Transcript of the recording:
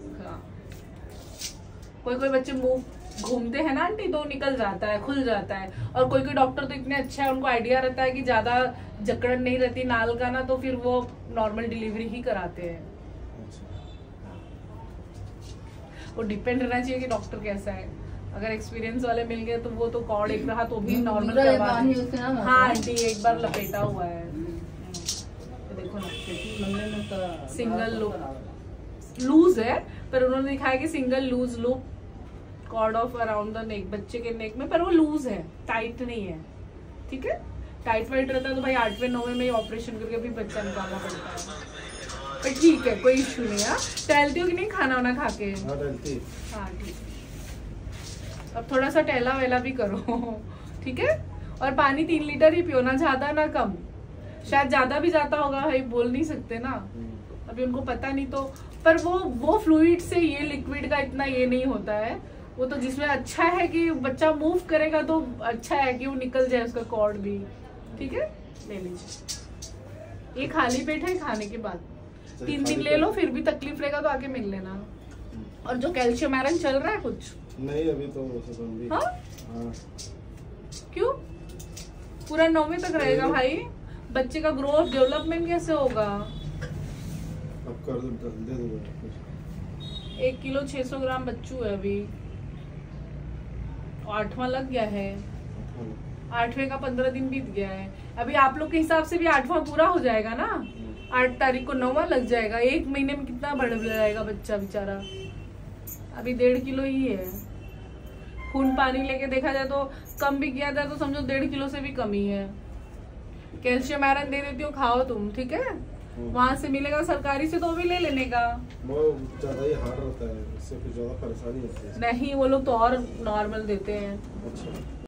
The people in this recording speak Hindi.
हाँ। कोई कोई बच्चे मुंह घूमते हैं ना आंटी तो निकल जाता है, खुल जाता है। और कोई कोई डॉक्टर तो इतने अच्छे हैं, उनको आइडिया रहता है कि ज्यादा जकड़न नहीं रहती नाल का ना, तो फिर वो नॉर्मल डिलीवरी ही कराते हैं। वो डिपेंड रहना चाहिए कि डॉक्टर कैसा है। अगर एक्सपीरियंस वाले मिल गए तो वो तो कॉर्ड एक रहा तो भी नॉर्मल करवा। हाँ आंटी एक बार लपेटा हुआ है, देखो ना सिंगल लूप लूज है, पर उन्होंने दिखाया कि single loose loop cord of around the neck, बच्चे के नेक में, पर वो लूज है, टाइट नहीं है। ठीक है, टाइट वाइट रहता है तो भाई 8वें 9वें में ही ऑपरेशन करके भी बच्चा निकालना पड़ता है। पर ठीक है, कोई इश्यू नहीं है। टहलती हो कि नहीं खाना वाना खा के? हाँ ठीक, अब थोड़ा सा टहला वेला भी करो। ठीक है, और पानी 3 लीटर ही पियो, ना ज्यादा ना कम। शायद ज्यादा भी जाता होगा भाई, बोल नहीं सकते ना, अभी उनको पता नहीं। तो पर वो फ्लूइड से ये लिक्विड का इतना ये नहीं होता है। वो तो जिसमें अच्छा है कि बच्चा मूव करेगा तो अच्छा है कि वो निकल जाए उसका कॉर्ड भी। ठीक है, ले लीजिए। ये खाली पेट है खाने के बाद 3 दिन ले लो, फिर भी तकलीफ रहेगा तो आके मिल लेना। और जो कैल्शियम आयरन चल रहा है कुछ नहीं अभी तो हाँ? क्यों? पूरा 9वीं तक रहेगा भाई। बच्चे का ग्रोथ डेवलपमेंट कैसे होगा? अब कर दे दो। 1 किलो 600 ग्राम बच्चू है अभी, 8वां लग गया है। 8वें का 15 दिन बीत गया है। अभी आप लोग के हिसाब से भी 8वां पूरा हो जाएगा ना, 8 तारीख को 9वां लग जाएगा। 1 महीने में कितना बढ़ जाएगा बच्चा बेचारा। अभी 1.5 किलो ही है। खून पानी लेके देखा जाए तो कम भी किया जाए तो समझो 1.5 किलो से भी कम ही है। कैल्शियम आयरन दे देती हूँ, खाओ तुम। ठीक है, वहां से मिलेगा सरकारी से तो भी ले लेने का। वो ज्यादा ही हार्ड रहता है, इससे फिर ज्यादा परेशानी होती है। नहीं, वो लोग तो और नॉर्मल देते हैं। अच्छा।